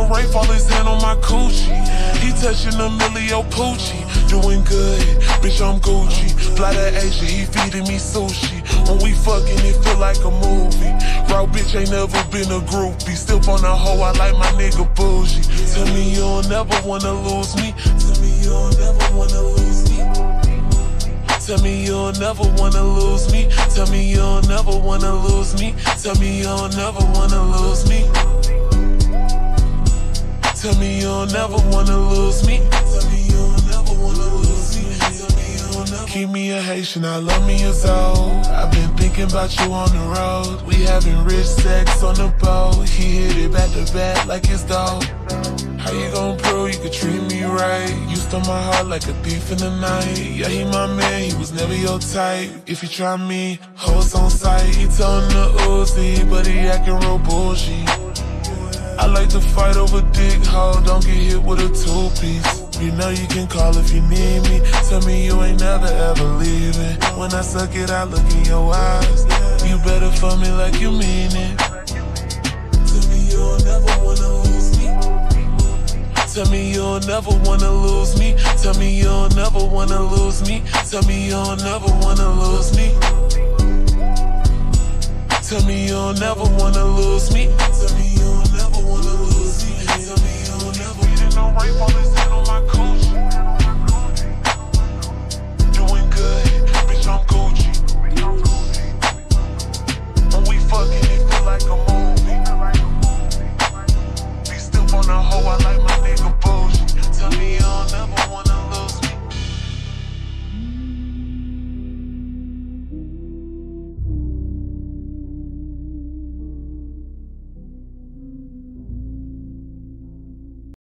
a rape, all his hand on my coochie. He touching a Milli-Never poochie. Doing good, bitch, I'm Gucci. Fly to Asia, he feeding me sushi. When we fucking, it feel like a movie. Raw bitch ain't never been a groupie. Still on a hoe, I like my nigga bougie. Tell me you don't never wanna lose me. Tell me you don't never wanna lose me. Tell me you don't never wanna lose me. Tell me you don't never wanna lose me. Tell me you don't never wanna lose me. Tell me you don't never wanna lose me. Tell me you don't never wanna lose me. Tell me you don't never. Keep me a Haitian, I love me as old. I've been thinking about you on the road. We having rich sex on the boat. He hit it back to back like it's dope. How you gon' prove you could treat me right? You stole my heart like a thief in the night. Yeah, he my man, he was never your type. If you try me, hoes on sight. He told him to Uzi, but he acting real bullshit. I like to fight over dick, hoe, don't get hit with a two-piece. You know you can call if you need me. Tell me you ain't never ever leaving. When I suck it, I look in your eyes. You better fuck me like you mean it. Tell me you don't never wanna lose me. Tell me you don't never wanna lose me. Tell me you don't never wanna lose me. Tell me you don't never wanna lose me. Tell me you don't never wanna lose me. Tell me you don't never wanna lose me. Tell me you don't never. We didn't know rape, all his hand on my coochie. Doing good, bitch, I'm Gucci. When we fucking, it feel like a movie. Be still on the hoe, I like my